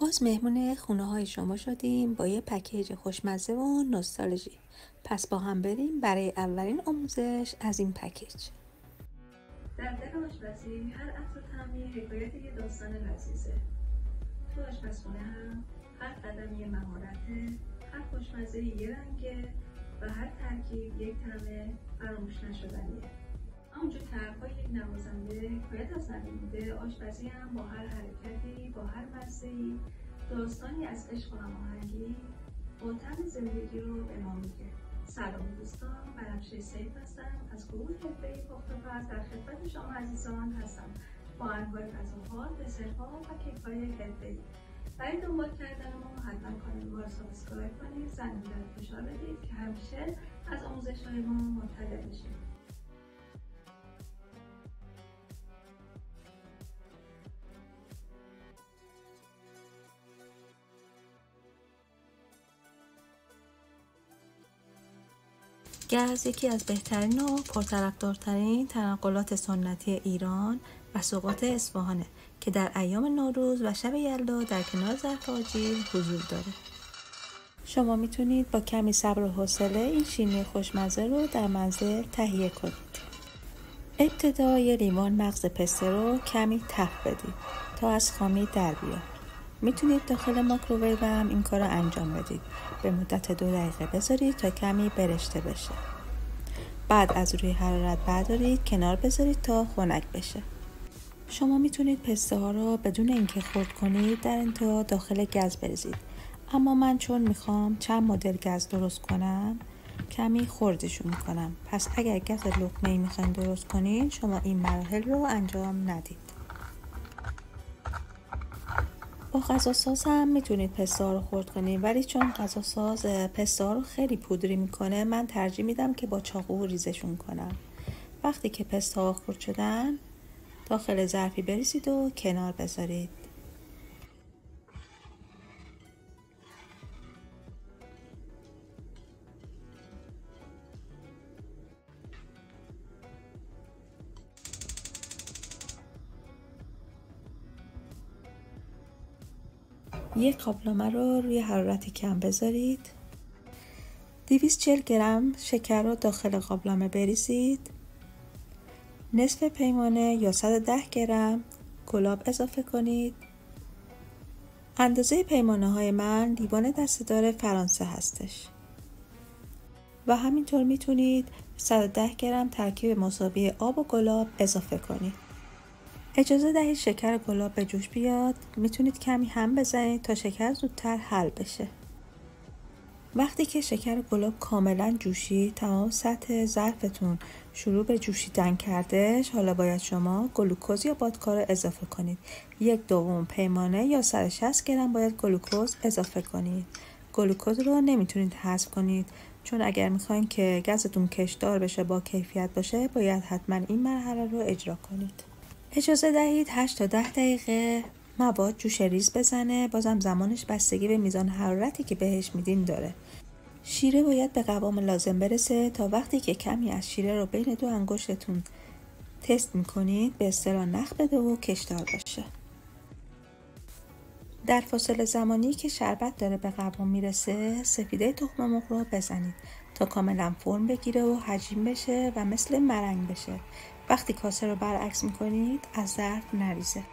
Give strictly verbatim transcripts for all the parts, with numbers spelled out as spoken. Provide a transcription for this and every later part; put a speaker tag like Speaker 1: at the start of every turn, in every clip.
Speaker 1: باز مهمون خونه های شما شدیم با یه پکیج خوشمزه و نوستالژی. پس با هم بریم برای اولین آموزش از این پکیج.
Speaker 2: در در آشپزی هر عطر طعمی حکایت یه داستان لذیذه. تو آشپزخونه هم هر قدم یه مهارته، هر خوشمزه یه رنگه و هر ترکیب یک طعم فراموش نشدنیه. همونجور که حرفای یک نوازنده حکایت از زمین بوده، آشپزی هم با هر حرکتی، با هر مزه‌ای داستانی از عشق و هماهنگی با طعم زندگی رو به ما میگه. سلام دوستان، بنفشه سیف هستم از گروه حرفه‌ای پخت و پز. در خدمت شما عزیزان هستم با انواع غذاها، دسرها و کیک‌های حرفه‌ای. برای دنبال کردن ما حتما کانال ما رو سابسکرایب کنید، زنگوله رو فشار بدید که همیشه از آموزش‌های ما مطلع بشید.
Speaker 1: گز یکی از بهترین و پرطرفدارترین تنقلات سنتی ایران و سوغات اصفهانه که در ایام نوروز و شب یلدا در کنار ظرف آجیل حضور داره. شما میتونید با کمی صبر و حوصله این شیرینی خوشمزه رو در منزل تهیه کنید. ابتدا یه لیوان مغز پسته رو کمی تفت بدید تا از خامی در بیاد. میتونید داخل مایکروویو هم این کار رو انجام بدید. به مدت دو دقیقه بذارید تا کمی برشته بشه. بعد از روی حرارت بردارید کنار بذارید تا خنک بشه. شما میتونید پسته ها رو بدون اینکه خرد کنید در انتها داخل گز بریزید. اما من چون میخوام چند مدل گز درست کنم کمی خردشون میکنم. پس اگر گز لقمه‌ای میخواین درست کنید شما این مراحل رو انجام ندید. با غذاساز هم میتونید پسته ها رو خرد کنید، ولی چون غذاساز پسته ها رو خیلی پودری میکنه من ترجیح میدم که با چاقو ریزشون کنم. وقتی که پسته ها خرد شدن داخل ظرفی بریزید و کنار بذارید. یک قابلمه رو روی حرارت کم بذارید. دویست و چهل گرم شکر رو داخل قابلمه بریزید. نصف پیمانه یا صد و ده گرم گلاب اضافه کنید. اندازه پیمانه های من لیوان دسته‌دار فرانسه هستش و همینطور میتونید صد و ده گرم ترکیب مساوی آب و گلاب اضافه کنید. اجازه دهید شکر گلاب به جوش بیاد. میتونید کمی هم بزنید تا شکر زودتر حل بشه. وقتی که شکر گلاب کاملا جوشید، تمام سطح ظرفتون شروع به جوشیدن کردش، حالا باید شما گلوکوز یا بادکا رو اضافه کنید. یک دوم پیمانه یا صد و شصت گرم باید گلوکوز اضافه کنید. گلوکوز رو نمیتونید حذف کنید چون اگر میخواین که گازتون کشدار بشه با کیفیت باشه باید حتما این مرحله رو اجرا کنید. اجازه دهید هشت تا ده دقیقه مواد جوش ریز بزنه. بازم زمانش بستگی به میزان حرارتی که بهش میدین داره. شیره باید به قوام لازم برسه تا وقتی که کمی از شیره رو بین دو انگشتتون تست میکنید به اصطلاح نخ بده و کشدار باشه. در فاصله زمانی که شربت داره به قوام میرسه سفیده تخم مرغ رو بزنید تا کاملا فرم بگیره و حجیم بشه و مثل مرنگ بشه. وقتی کاسه رو برعکس میکنید از ظرف نریزه.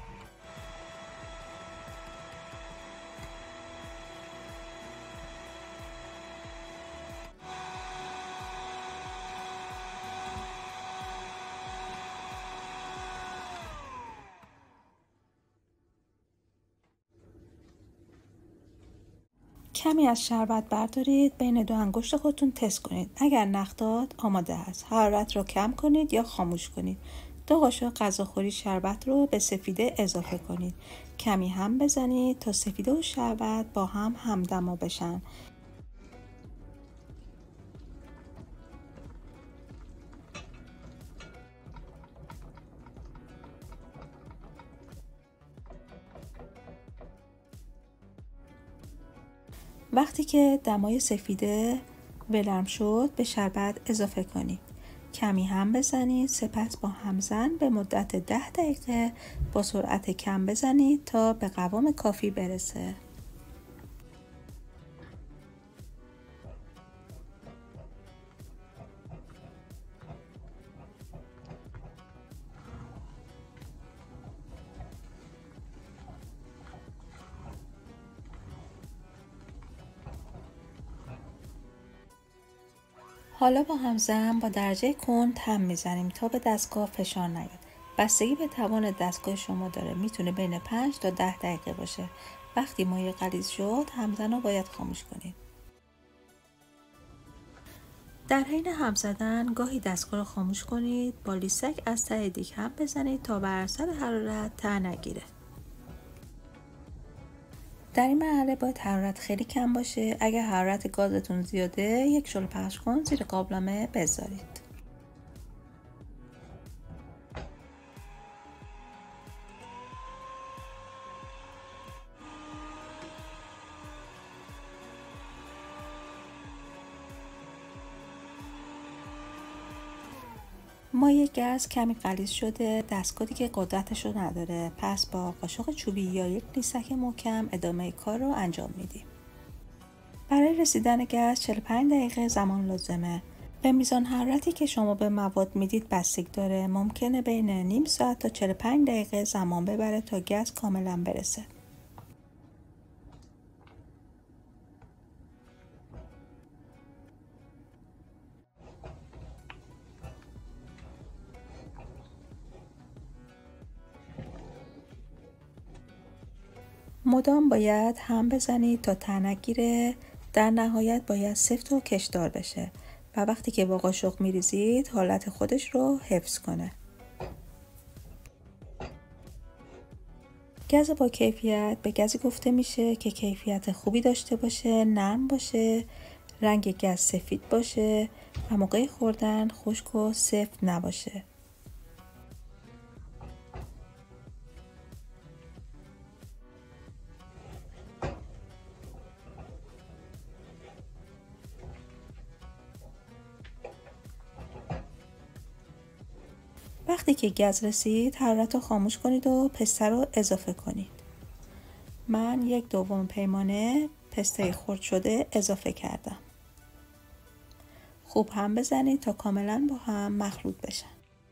Speaker 1: کمی از شربت بردارید بین دو انگشت خودتون تست کنید. اگر نخ داد آماده است. حرارت رو کم کنید یا خاموش کنید. دو قاشق غذاخوری شربت رو به سفیده اضافه کنید. کمی هم بزنید تا سفیده و شربت با هم همدما بشن. وقتی که دمای سفیده ولرم شد به شربت اضافه کنید. کمی هم بزنید، سپس با همزن به مدت ده دقیقه با سرعت کم بزنید تا به قوام کافی برسه. حالا با همزن با درجه کند هم میزنیم تا به دستگاه فشار نیاد. بستگی به توان دستگاه شما داره، میتونه بین پنج تا ده دقیقه باشه. وقتی مایه غلیظ شد همزن رو باید خاموش کنید. در حین هم زدن گاهی دستگاه رو خاموش کنید، با لیسک از ته دیگ هم بزنید تا بر اثر حرارت ته نگیره. در این مرحله باید حرارت خیلی کم باشه. اگر حرارت گازتون زیاده یک شعله پخش کن زیر قابلمه بذارید. مایه گاز کمی غلیظ شده، دستگاه دیگه قدرتش رو نداره، پس با قاشق چوبی یا یک لیسک محکم ادامه کار رو انجام میدیم. برای رسیدن گاز چهل و پنج دقیقه زمان لازمه. به میزان حرارتی که شما به مواد میدید بستگی داره. ممکنه بین نیم ساعت تا چهل و پنج دقیقه زمان ببره تا گاز کاملا برسه. مدام باید هم بزنید تا ته نگیره. در نهایت باید سفت و کشدار بشه و وقتی که با قاشق میریزید حالت خودش رو حفظ کنه. گاز با کیفیت به گازی گفته میشه که کیفیت خوبی داشته باشه، نرم باشه، رنگ گاز سفید باشه و موقع خوردن خشک و سفت نباشه. وقتی که گاز رسید حرارت رو خاموش کنید و پسته رو اضافه کنید. من یک دوم پیمانه پسته خرد شده اضافه کردم. خوب هم بزنید تا کاملا با هم مخلوط بشن.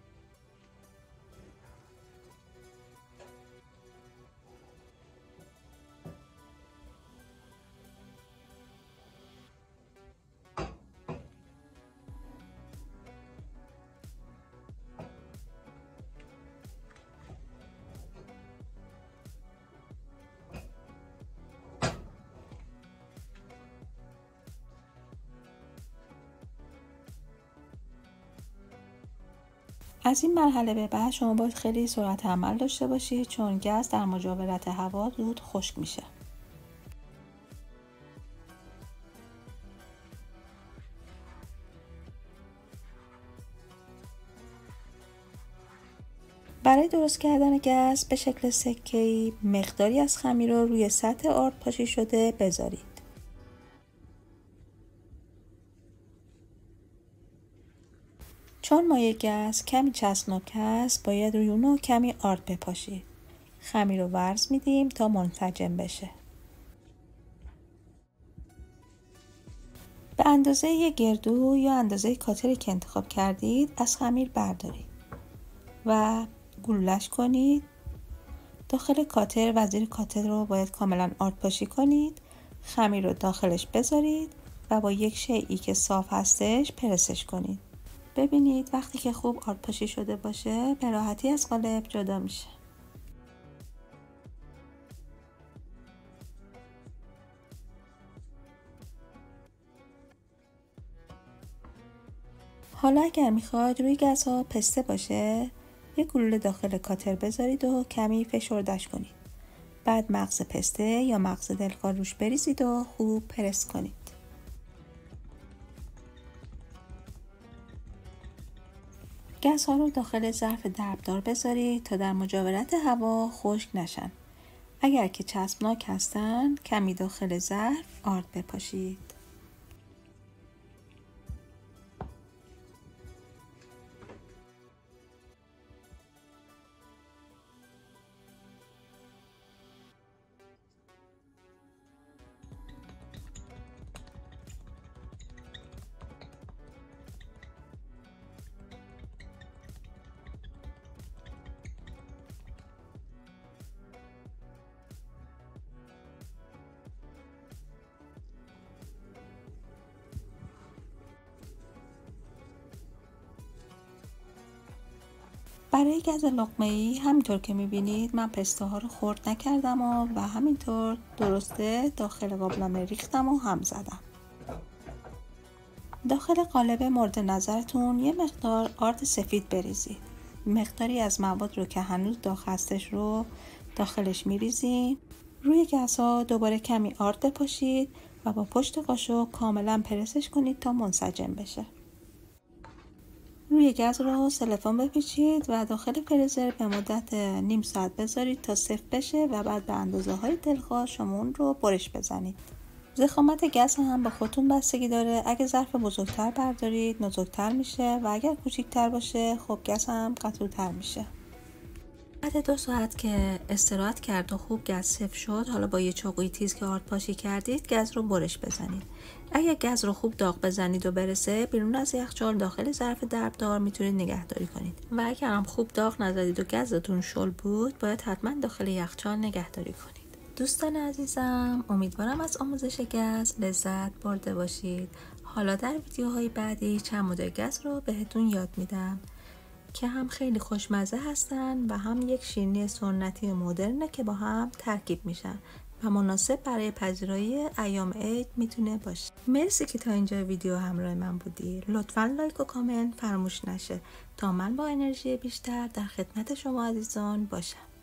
Speaker 1: از این مرحله به بعد شما باید خیلی سرعت عمل داشته باشید چون گاز در مجاورت هوا زود خشک میشه. برای درست کردن گاز به شکل سکه‌ای مقداری از خمیر رو روی سطح آرد پاشی شده بذارید. چون مایع گاز کمی چسبناک است باید روی اونو کمی آرد بپاشید. خمیر رو ورز میدیم تا منسجم بشه. به اندازه یک گردو یا اندازه کاتری که انتخاب کردید از خمیر بردارید و گلولش کنید. داخل کاتر و زیر کاتر رو باید کاملا آرد پاشی کنید. خمیر رو داخلش بذارید و با یک شیئی که صاف هستش پرسش کنید. ببینید وقتی که خوب آرد پاشی شده باشه به راحتی از قالب جدا میشه. حالا اگر میخواید روی گازها پسته باشه یک گلوله داخل کاتر بذارید و کمی فشردش کنید. بعد مغز پسته یا مغز دلخواه روش بریزید و خوب پرس کنید. گازها رو داخل ظرف دربدار بذارید تا در مجاورت هوا خشک نشن. اگر که چسبناک هستن کمی داخل ظرف آرد بپاشید. برای گز لقمه‌ای همینطور که میبینید من پسته ها رو خرد نکردم و, و همینطور درسته داخل قابلمه ریختم و هم زدم. داخل قالب مورد نظرتون یه مقدار آرد سفید بریزید. مقداری از مواد رو که هنوز داغ هستش رو داخلش میریزید. روی گز ها دوباره کمی آرد بپاشید و با پشت قاشق کاملا پرسش کنید تا منسجم بشه. روی گز رو سلفون بپیچید و داخل فریزر به مدت نیم ساعت بذارید تا سفت بشه و بعد به اندازه های دلخواه شما اون رو برش بزنید. ضخامت گز هم به خودتون بستگی داره. اگه ظرف بزرگتر بردارید نزوکتر میشه و اگر کوچیکتر باشه خب گز هم قطورتر میشه. بعد دو ساعت که استراحت کرد و خوب گز سفت شد، حالا با یه چاقوی تیز که آرد پاشی کردید گز رو برش بزنید. اگر گز رو خوب داغ بزنید و برسه بیرون از یخچال داخل ظرف دربدار میتونید نگهداری کنید. و اگر هم خوب داغ نزدید و گزتون شل بود باید حتما داخل یخچال نگهداری کنید. دوستان عزیزم، امیدوارم از آموزش گز لذت برده باشید. حالا در ویدیوهای بعدی چند مدل گز رو بهتون یاد میدم که هم خیلی خوشمزه هستن و هم یک شیرینی سنتی مدرنه که با هم ترکیب میشن و مناسب برای پذیرایی ایام عید میتونه باشه. مرسی که تا اینجا ویدیو همراه من بودی. لطفاً لایک و کامنت فراموش نشه تا من با انرژی بیشتر در خدمت شما عزیزان باشم.